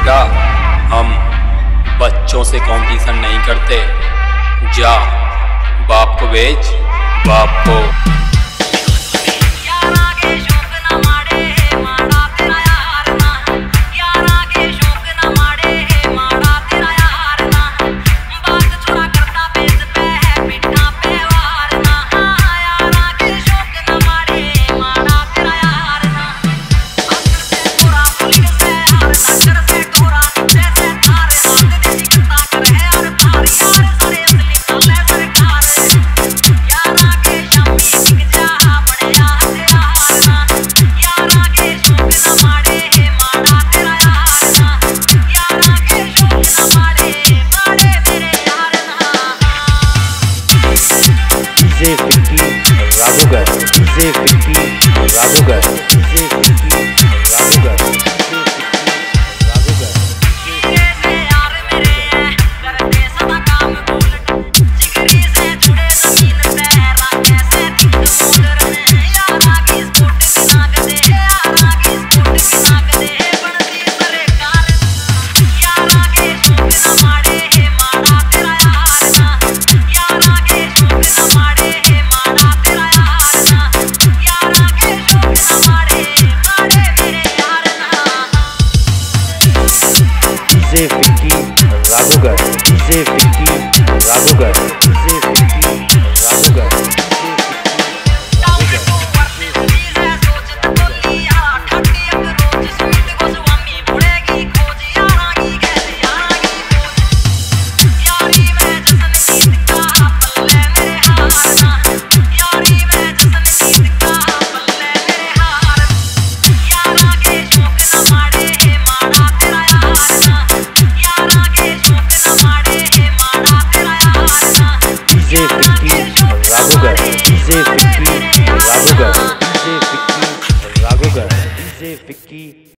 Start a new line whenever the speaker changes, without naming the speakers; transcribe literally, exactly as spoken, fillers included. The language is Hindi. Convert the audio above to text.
बेटा, हम बच्चों से कंपटीशन नहीं करते। जा बाप को भेज, बाप को।
Raghugar DJ Vicky Raghugar DJ Vicky Raghugar DJ Vicky Raghugar DJ Vicky Raghugar DJ Vicky Raghugar Raghugar DJ Vicky Raghugar DJ Vicky Raghugar DJ Vicky